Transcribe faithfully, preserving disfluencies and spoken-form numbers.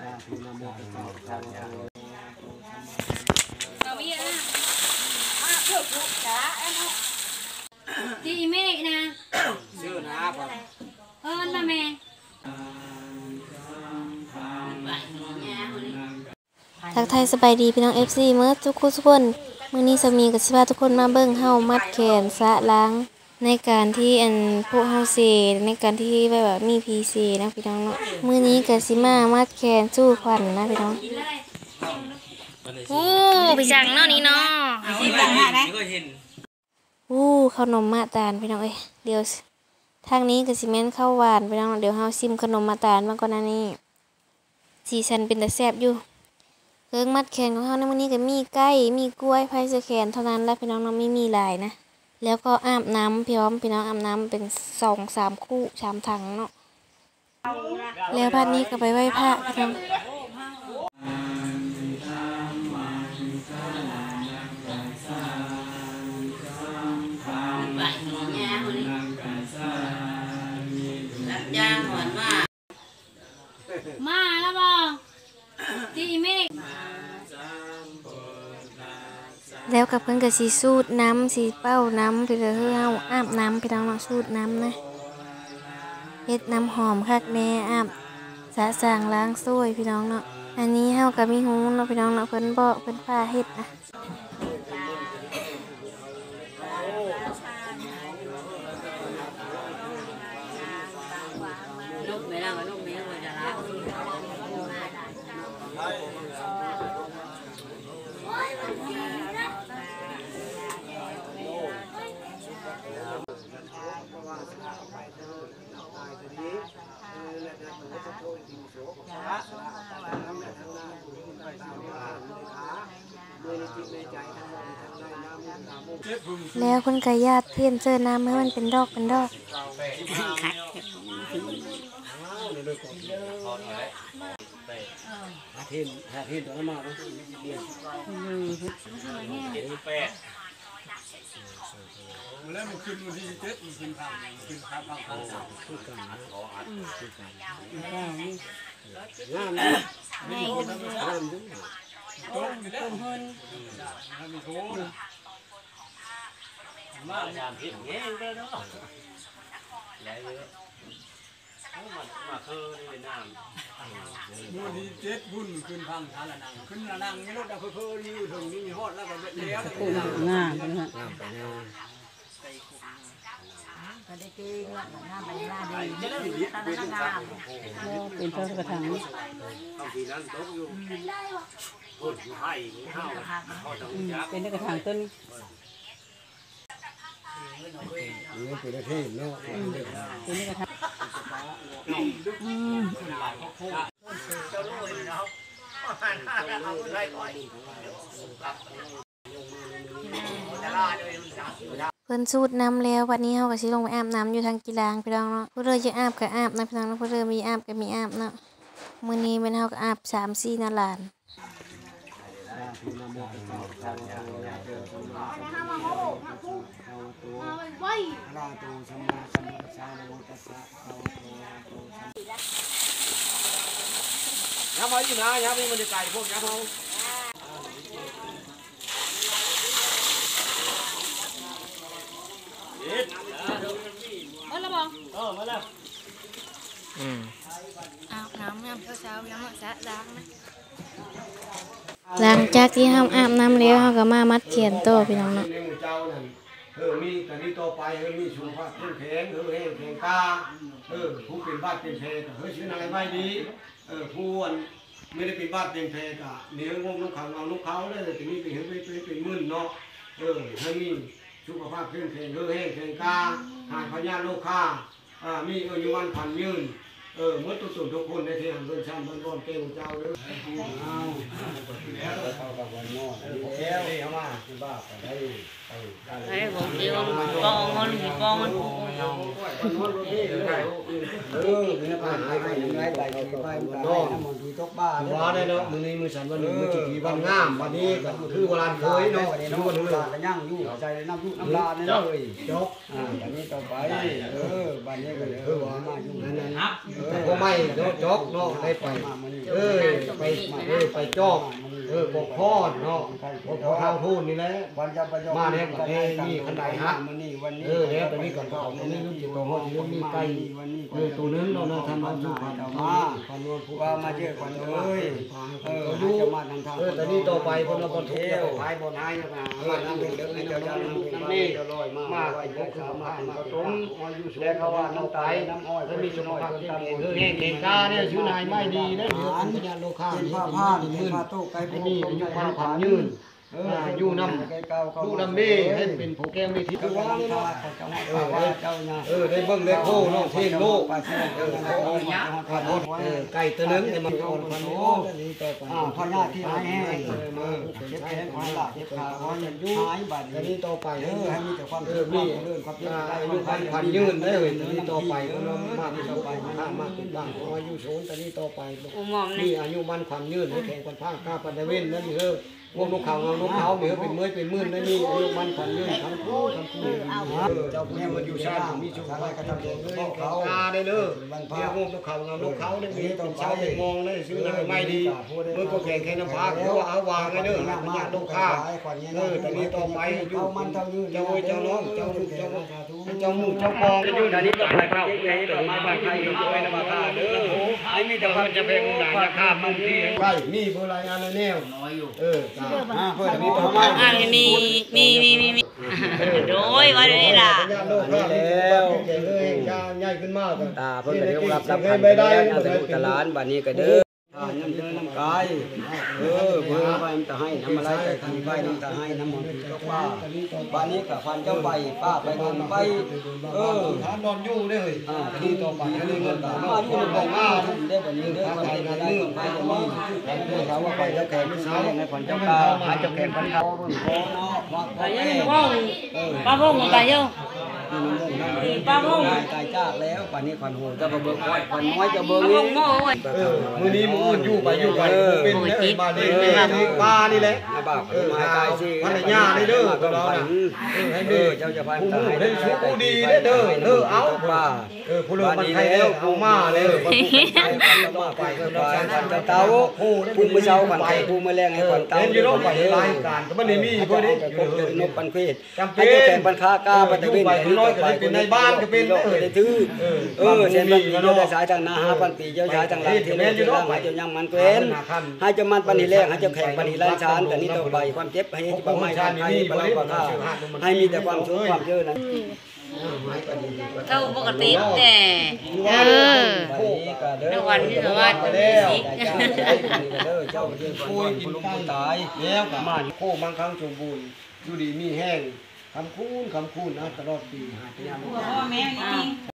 เอาไม่เยอะนะอ่ะเพื่อผูกขาไอ้น้องจีเมฆนะชื่อนะเออนะแม่ทักทายสบายดีพี่น้องเอฟซีเมื่อทุกคนทุกคนมื้อนี้สามีกับสิพาทุกคนมาเบิ่งเฮามัดแขนสะล้างในการที่อันพวกเฮาเซในการที่แบบมีพีเซนะพี่น้องเนาะมื้อนี้ก็สิมามัดแขนสู้ขวัญนะพี่น้องโอ้พี่จังเนาะนี่เนาะสิบังหาได้โอ้ขนมมะตาลพี่น้องเอ้ยเดี๋ยวทางนี้ก็สิแม่นข้าวหวานพี่น้องเดี๋ยวเฮาซิมขนมมะตาลมาก่อนนะนี่สีสันเป็นตาแซ่บอยู่เครื่องมัดแขนของเขาในวันนี้ก็มีไก่มีกล้วยไผ่เสื้อแขนเท่านั้นแล้วพี่น้องเราไม่มีลายนะแล้วก็อาบน้ำพี่น้องพี่น้องอาบน้ำเป็นสองสามคู่สามถังเนาะแล้วบ้านนี้ก็ไปไหว้พระพี่น้องมาแล้วบ่จีเมฆแล้วกับเพิ่นก็สิสูดน้ำสิเป้าน้ำพี่เด้อเฮาอาบน้ำพี่น้องเนาะสูดน้ำนะเฮ็ดน้ำหอมคักแน่อาบสะสางล้างซ้วยพี่น้องเนาะอันนี้เฮาก็มีหูเนาะพี่น้องเนาะเพิ่นบอกเพิ่นพาเฮ็ดนะลูกไม่ได้ลูกไม่ได้จะละแล้วเพิ่นก็ญาติเพิ่นเจอน้ำให้มันเป็นดอกเป็นดอกหาเทนหาเทนตัวนั้นมาเนาะเรียนแปดแล้วมันขึ้นวันที่เจ็ดมันขึ้นข้างขึ้นข้างข้างข้างขึ้นกันขออัดขึ้นกันงามงามคนทำงานด้วยต้มต้มเฮินทำมีโถมาอาจารย์พิษเงี้ยเลยเนาะไหลเยอะมามาคือในน้ำวันที่เจ็ดบุญขึ้นพังทาละนังขึ้นละนังนี่รถดับเพลิงนี่อยู่ถึงนี่มีฮอดแล้วก็เลี้ยวงามไปฮะงามไปงามก็ได้ตีเงาะงามไปหน้าดีตาละงามเป็นเจ้ากระถางเอาทีนั้นตกอยู่โอ้ยไผ่ข้าวเป็นกระถางต้นนี่เป็นประเทศเนาะเป็นกระถางเพิ่นสูดน้ำแล้ววันนี้เฮาก็สิลงไปอาบน้ำอยู่ทางกีฬาพี่น้องเนาะผู้เรือจะอาบก็อาบนะพี่น้องผู้เรือมีอาบก็มีอาบเนาะมื้อนี้แม่นเฮาก็อาบสามสี่นาลานย้ำไว้อยู่นะย้ำนี่มันจะไก่พวกย้ำเขาเด็ดมาแล้วบ่เออมาแล้วอืมอาบน้ำยามเช้าๆยามสะล้างนะหลังจากที่เฮาอาบน้ำแล้วเฮาก็มามัดแขนต่อพี่น้องเนาะเออมีแต่นี้ต่อไปเออมีสุขภาพเข้มแข็งเออแห้งแข็งตาเออผู้เป็นบ้านเป็นเพลก็เฮ้ยชื่อนายไม่ดีเออผู้ไม่ได้เป็นบ้านเป็นเพลก็เลี้ยงงงลูกเขาเอาลูกเขาเลยแต่ทีนี้เป็นเห็นเป็นเป็นมื่นเนาะเออให้มีสุขภาพเข้มแข็งเออแห้งแข็งตาหายพยาธิโรคฆ่าอ่ามีอายุวันพันยืนเออเมื่อตุ่นทุกคนในที่หันเดินชันบนบนเกลเจ้าเลยเอาแล้วเข้ากับวันนอกแล้วนี่เขามาที่บ้านไปได้ไปไอ้ผมเดียวกองมันมีกองมันผูกเออเนี่ยผ่านไปไปยังไงไปไปนอกมันดีตกบ้านว่าได้เนาะมื้อนี้มื้อฉันวันนี้มื้อจุกีวันงามวันนี้ก็คือโบราณเคยเนาะคือวันนี้ละย่างอยู่ใจน้ำยุน้ำลาเนี่ยเลยจบอ่าวันนี้ต่อไปเออวันนี้ก็เลยเออว่ามาอยู่นั่นนั่นก็ไม่เนาะจอกเนาะได้ไปเออไปเออไปจอกเออบอกพ่อเนาะบอกพ่อเท่าทูนนี่แหละมาเนี่ยก็ได้มีขนาดฮะเออแล้วตอนนี้ก่อนก็ออกตรงนี้ลูกจิตตัวห้องนี้มีไก่เออตัวนึงเนาะทำมาสู่ความมาว่ามาเจอกันเลยเอออยู่เออตอนนี้ต่อไปคนละคนทุกข์จะไปบนให้นะเออนั่งเด็กๆจะจะนั่งนี่มาไอ้พวกคือมามาต้มแล้วเขาว่าน้ำตายน้ำอ้อยก็มีสุขภาพที่ดีเออเก่งกาเนี่ยชื่อนายไม่ดีนะเดี๋ยวเป็นญาติโลคาเป็นผ้าผ้าเป็นผ้าตู้ไก่พวกนี้อายุความขวัญยืนเอออยู่นำลูกนำนี่ให้เป็นผู้แก้วไม่ทิพย์ว่านี่เนาะเออเออได้เบิ่งได้โค้เนาะเท่งโลกเออขอโทษเออไก่ตัวนึงเนี่ยมันอ่อนพันโอ้อ่าพญาที่หายแห้งเออมาเจ็บแขนคอยหลับเจ็บขาคอยอยู่หายบาดนี้ต่อไปเออให้มีแต่ความเออมีเรื่องความอายุความขวัญยืนได้เลยตอนนี้ต่อไปก็น้องมากต่อไปมากมากขึ้นบ้างอายุโสนตอนนี้ต่อไปนี่อายุมันขวัญยืนให้แข่งกันภาคกาปันเว้นนั่นเออพวกนกเขาเงานกเขาเหนือเป็นเมื่อยเป็นมื่นนั่นนี่อายุมันขวัญยืนทั้งคู่ทั้งคู่เจ้าแม่มาอยู่ชาติมีสุขภาพกระทำเองเลยเขาตาได้เลยเดี๋ยวพวกนกเขาเงานกเขาได้มีเป็นเช้าเป็นมองได้ซื้อนายไม่ดีเมื่อก็แข่งแค่น้ำพักเพราะว่าเอาวางไงเด้อหลักมันยากนกข้าเออตอนนี้ต่อไปอยู่มันเจ้ายืนเจ้าเจ้าน้องเจ้าลูกเจ้าเจ้าหมู่เจ้ากองอยู่ตอนนี้ก็ไปเข้าไปต่อมาบ้านใครอยู่ไปน้ำข้าเด้อไอ้มีแต่ความจะเป็นหนาข้ามันที่ไปมีโบราณอะไรแนวเอออ่าเพื่อนมีประมาณอ่ามีมีมีมีมีโดยว่าด้วยล่ะแล้วเลยใหญ่ขึ้นมากตาเพิ่นก็ได้รับรับขันไปแล้วเอาแต่ลูกตะหลานบัดนี้ก็เด้อทานน้ำเด้อน้ำกายเออเบิ่งไปมันจะให้น้ำอะไรแต่ทีไปน้ำตาให้น้ำมันก็ป้าบัดนี้ก็ฟันเจ้าใบป้าไปเงินไปเออทานนอนอยู่ได้เลยอ่าทีต่อไปอันนี้เงินตามาอยู่บ่มาทุ่มได้บัดนี้เด้อมันได้ได้ไปจะมีเขาว่าไปเจ้าแขกเช้าในขวัญเจ้าตาหาเจ้าแขกพันเขาเบิ่งขอเนาะว่าไปยังว่องป้าว่องไปยังป้าว่องตายจากแล้วบัดนี้ขวัญโหจะบ่เบิ่งขวัญน้อยจะเบิ่งว่องโม่เออมื้อนี้มื้ออื่นอยู่ไปอยู่ไปเป็นได้บ้านนี้นี่ป้านี่แหละมาบ่าวมาให้ตายสิภรรยานี่เด้อตัวเราน่ะเออให้เด้อเจ้าจะพันผู้ตายได้ชูผู้ดีเด้อเด้อเด้อเอาป้าเออผู้เลิกมันใครเด้อเอามาเลยบ่ผู้ใครมาไปไปขวัญเจ้าเต้าผู้มือเช้าขวัญไข่ผู้มือแรงให้ขวัญเต้าเห็นอยู่เนาะไปรายการก็บ่ได้มีเพิ่นนี่พวกเดินนกปันเพศจำเป็นให้แข่งปันค้ากล้าปันตะเวนไปน้อยก็ได้เป็นในบ้านก็เป็นเออได้ถือเออเช่นปันปีเจ้าได้สายทางนาห้าปันปีเจ้าสายทางหลังเทนอยู่เนาะให้เจ้ายังมันเกวนให้เจ้ามันปันนี่แรงให้เจ้าแข่งปันนี่ล้านชานแต่นี้ต่อไปความเจ็บให้เจ้าไม่ทานให้ปลาปลาข้าให้มีแต่ความสุขความเจริญนั้นเข้าปกติแต่เออในวันที่สวัสดิ์สิเด้อเจ้าเจ้าคุยกินผู้ตายแล้วก็มาโคบางครั้งสมบูรณ์อยู่ดีมีแห้งคำคูณคำคูณนะตลอดปีหาพยาน